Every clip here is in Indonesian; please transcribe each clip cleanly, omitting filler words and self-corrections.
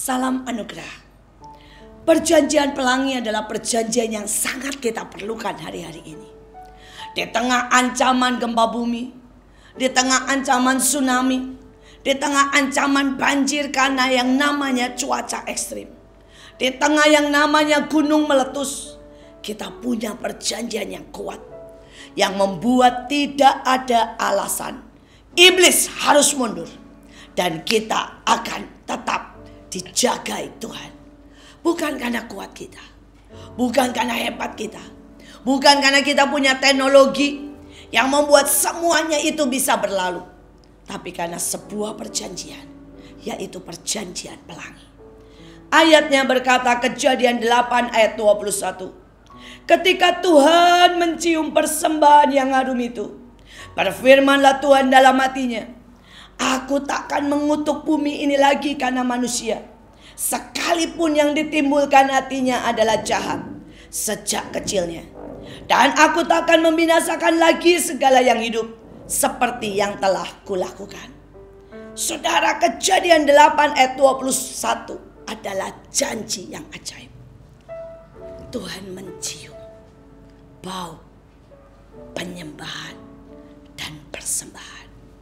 Salam anugerah. Perjanjian pelangi adalah perjanjian yang sangat kita perlukan hari-hari ini. Di tengah ancaman gempa bumi, di tengah ancaman tsunami, di tengah ancaman banjir karena yang namanya cuaca ekstrim, di tengah yang namanya gunung meletus, kita punya perjanjian yang kuat yang membuat tidak ada alasan iblis harus mundur dan kita akan tetap dijagai Tuhan. Bukan karena kuat kita, bukan karena hebat kita, bukan karena kita punya teknologi yang membuat semuanya itu bisa berlalu, tapi karena sebuah perjanjian, yaitu perjanjian pelangi. Ayatnya berkata, Kejadian 8 ayat 21. Ketika Tuhan mencium persembahan yang harum itu, berfirmanlah Tuhan dalam hatinya, aku takkan mengutuk bumi ini lagi karena manusia, sekalipun yang ditimbulkan hatinya adalah jahat sejak kecilnya. Dan aku takkan membinasakan lagi segala yang hidup seperti yang telah kulakukan. Saudara, Kejadian 8 ayat 21 adalah janji yang ajaib. Tuhan mencium bau penyembahan dan persembahan.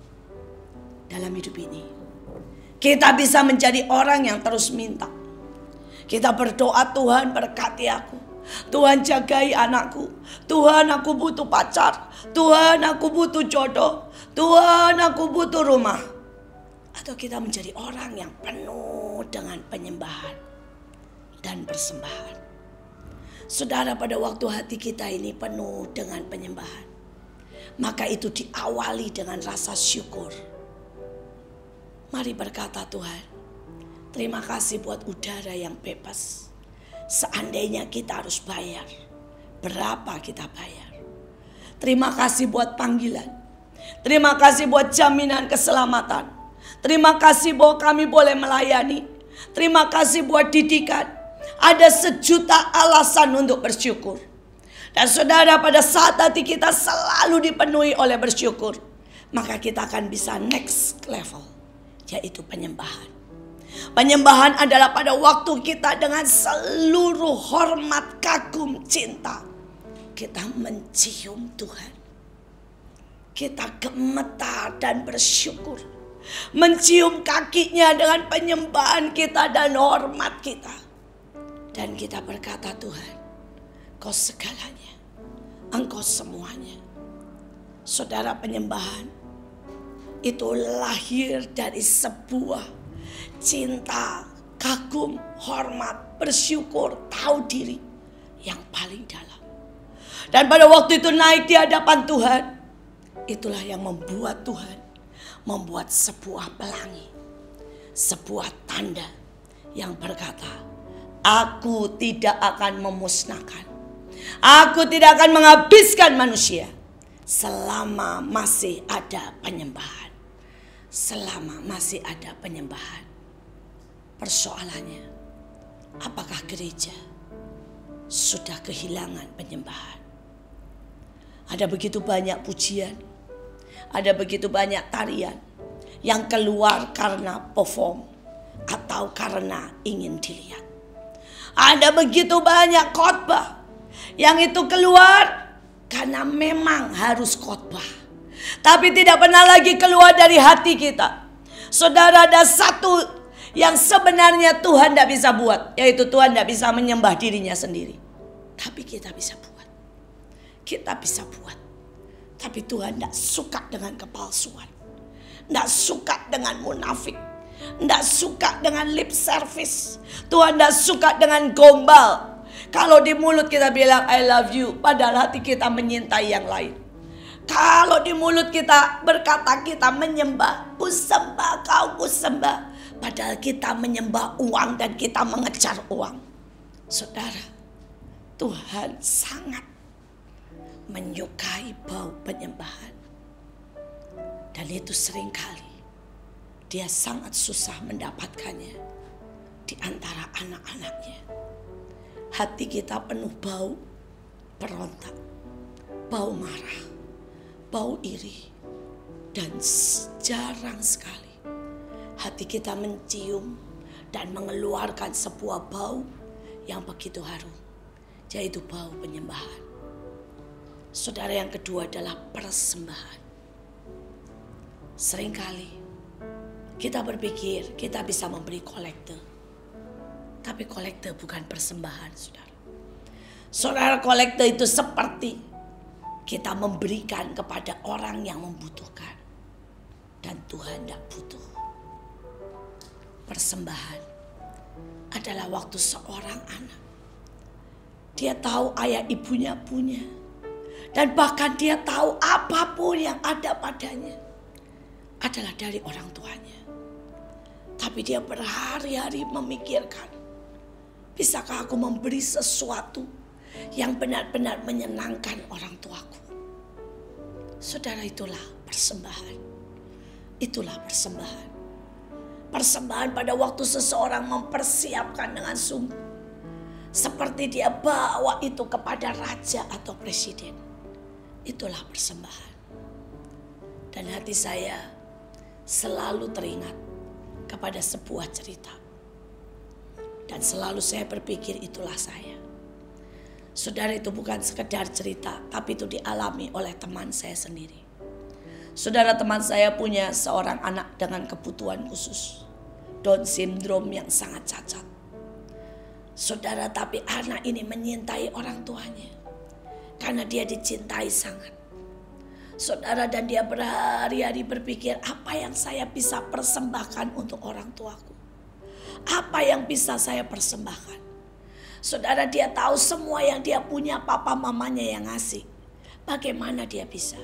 Dalam hidup ini kita bisa menjadi orang yang terus minta. Kita berdoa, Tuhan berkati aku, Tuhan jagai anakku, Tuhan aku butuh pacar, Tuhan aku butuh jodoh, Tuhan aku butuh rumah. Atau kita menjadi orang yang penuh dengan penyembahan dan persembahan. Saudara, pada waktu hati kita ini penuh dengan penyembahan, maka itu diawali dengan rasa syukur. Mari berkata, Tuhan, terima kasih buat udara yang bebas. Seandainya kita harus bayar, berapa kita bayar? Terima kasih buat panggilan. Terima kasih buat jaminan keselamatan. Terima kasih bahwa kami boleh melayani. Terima kasih buat didikan. Ada sejuta alasan untuk bersyukur. Dan saudara, pada saat hati kita selalu dipenuhi oleh bersyukur, maka kita akan bisa next level, yaitu penyembahan. Penyembahan adalah pada waktu kita dengan seluruh hormat, kagum, cinta, kita mencium Tuhan. Kita gemetar dan bersyukur, mencium kakinya dengan penyembahan kita dan hormat kita. Dan kita berkata, Tuhan, Kau segalanya, Engkau semuanya. Saudara, penyembahan itu lahir dari sebuah cinta, kagum, hormat, bersyukur, tahu diri yang paling dalam. Dan pada waktu itu naik di hadapan Tuhan, itulah yang membuat Tuhan membuat sebuah pelangi, sebuah tanda yang berkata, aku tidak akan memusnahkan, aku tidak akan menghabiskan manusia selama masih ada penyembahan. Selama masih ada penyembahan. Persoalannya, apakah gereja sudah kehilangan penyembahan? Ada begitu banyak pujian, ada begitu banyak tarian yang keluar karena perform atau karena ingin dilihat. Ada begitu banyak khotbah yang itu keluar karena memang harus khotbah, tapi tidak pernah lagi keluar dari hati kita. Saudara, ada satu yang sebenarnya Tuhan tidak bisa buat, yaitu Tuhan tidak bisa menyembah dirinya sendiri. Tapi kita bisa buat. Kita bisa buat. Tapi Tuhan tidak suka dengan kepalsuan, tidak suka dengan munafik, tidak suka dengan lip service. Tuhan tidak suka dengan gombal. Kalau di mulut kita bilang I love you, padahal hati kita menyintai yang lain. Kalau di mulut kita berkata kita menyembah, ku sembah kau, ku sembah, padahal kita menyembah uang dan kita mengejar uang. Saudara, Tuhan sangat menyukai bau penyembahan. Dan itu seringkali Dia sangat susah mendapatkannya di antara anak-anaknya. Hati kita penuh bau berontak, bau marah, bau iri, dan jarang sekali hati kita mencium dan mengeluarkan sebuah bau yang begitu harum, yaitu bau penyembahan. Saudara, yang kedua adalah persembahan. Seringkali kita berpikir kita bisa memberi kolekte, tapi kolekte bukan persembahan, saudara. Saudara, kolekte itu seperti kita memberikan kepada orang yang membutuhkan, dan Tuhan tidak butuh. Persembahan adalah waktu seorang anak, dia tahu ayah ibunya punya, dan bahkan dia tahu apapun yang ada padanya adalah dari orang tuanya. Tapi dia berhari-hari memikirkan, bisakah aku memberi sesuatu yang benar-benar menyenangkan orang tuaku. Saudara, itulah persembahan. Itulah persembahan. Persembahan pada waktu seseorang mempersiapkan dengan sungguh, seperti dia bawa itu kepada raja atau presiden. Itulah persembahan. Dan hati saya selalu teringat kepada sebuah cerita. Dan selalu saya berpikir, itulah saya. Saudara, itu bukan sekedar cerita, tapi itu dialami oleh teman saya sendiri. Saudara, teman saya punya seorang anak dengan kebutuhan khusus, Down syndrome yang sangat cacat. Saudara, tapi anak ini menyintai orang tuanya karena dia dicintai sangat. Saudara, dan dia berhari-hari berpikir, apa yang saya bisa persembahkan untuk orang tuaku? Apa yang bisa saya persembahkan? Saudara, dia tahu semua yang dia punya papa mamanya yang ngasih. Bagaimana dia bisa?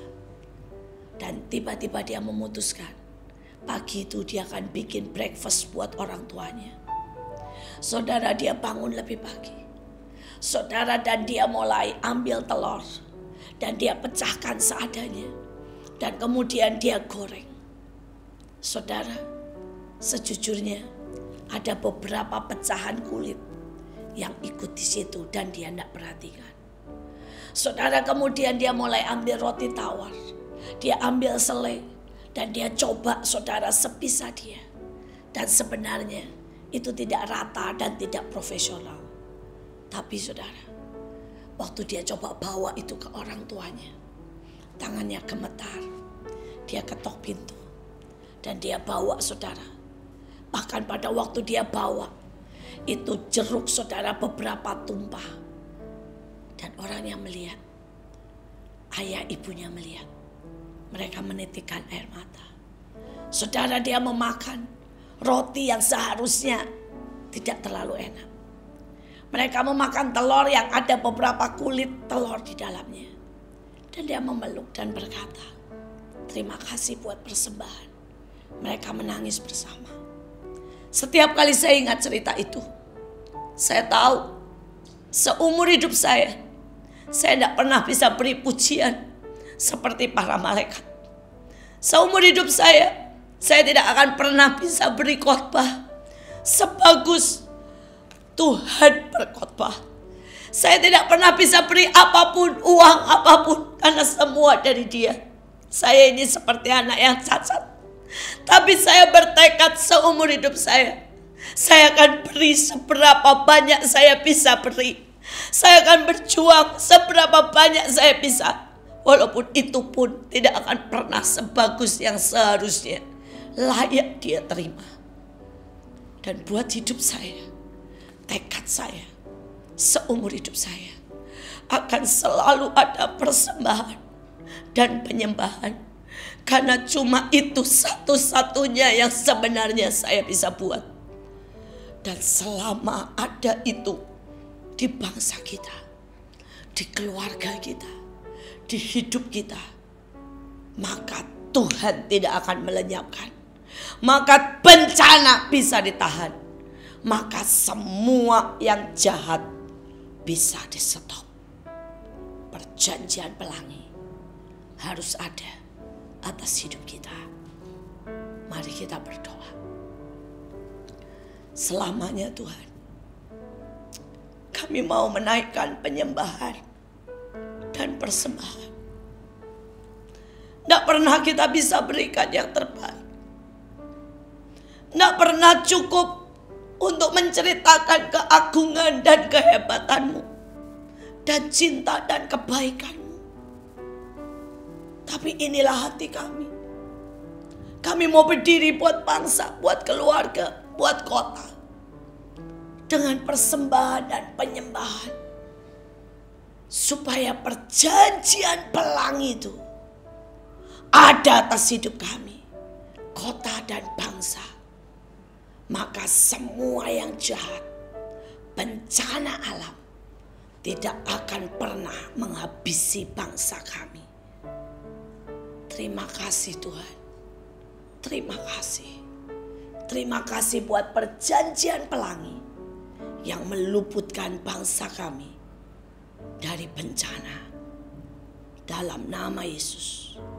Dan tiba-tiba dia memutuskan, pagi itu dia akan bikin breakfast buat orang tuanya. Saudara, dia bangun lebih pagi. Saudara, dan dia mulai ambil telur. Dan dia pecahkan seadanya. Dan kemudian dia goreng. Saudara, sejujurnya ada beberapa pecahan kulit yang ikut di situ dan dia tidak perhatikan. Saudara, kemudian dia mulai ambil roti tawar. Dia ambil selai dan dia coba, saudara, sebisa dia. Dan sebenarnya itu tidak rata dan tidak profesional. Tapi saudara, waktu dia coba bawa itu ke orang tuanya, tangannya gemetar. Dia ketok pintu dan dia bawa, saudara. Bahkan pada waktu dia bawa, itu jeruk, saudara, beberapa tumpah. Dan orang yang melihat, ayah ibunya melihat, mereka menitikkan air mata. Saudara, dia memakan roti yang seharusnya tidak terlalu enak. Mereka memakan telur yang ada beberapa kulit telur di dalamnya. Dan dia memeluk dan berkata, terima kasih buat persembahan. Mereka menangis bersama. Setiap kali saya ingat cerita itu, saya tahu seumur hidup saya tidak pernah bisa beri pujian seperti para malaikat. Seumur hidup saya tidak akan pernah bisa beri khotbah sebagus Tuhan berkhotbah. Saya tidak pernah bisa beri apapun, uang apapun, karena semua dari Dia. Saya ini seperti anak yang cacat. Tapi saya bertekad seumur hidup saya akan beri seberapa banyak saya bisa beri. Saya akan berjuang seberapa banyak saya bisa. Walaupun itu pun tidak akan pernah sebagus yang seharusnya layak Dia terima. Dan buat hidup saya, tekad saya seumur hidup saya akan selalu ada persembahan dan penyembahan. Karena cuma itu satu-satunya yang sebenarnya saya bisa buat. Dan selama ada itu di bangsa kita, di keluarga kita, di hidup kita, maka Tuhan tidak akan melenyapkan. Maka bencana bisa ditahan. Maka semua yang jahat bisa di-stop. Perjanjian pelangi harus ada atas hidup kita. Mari kita berdoa. Selamanya Tuhan, kami mau menaikkan penyembahan dan persembahan. Tidak pernah kita bisa berikan yang terbaik. Tidak pernah cukup untuk menceritakan keagungan dan kehebatanmu dan cinta dan kebaikanmu. Tapi inilah hati kami. Kami mau berdiri buat bangsa, buat keluarga, buat kota, dengan persembahan dan penyembahan, supaya perjanjian pelangi itu ada atas hidup kami, kota dan bangsa. Maka semua yang jahat, bencana alam, tidak akan pernah menghabisi bangsa kami. Terima kasih Tuhan. Terima kasih. Terima kasih buat perjanjian pelangi yang meluputkan bangsa kami dari bencana. Dalam nama Yesus.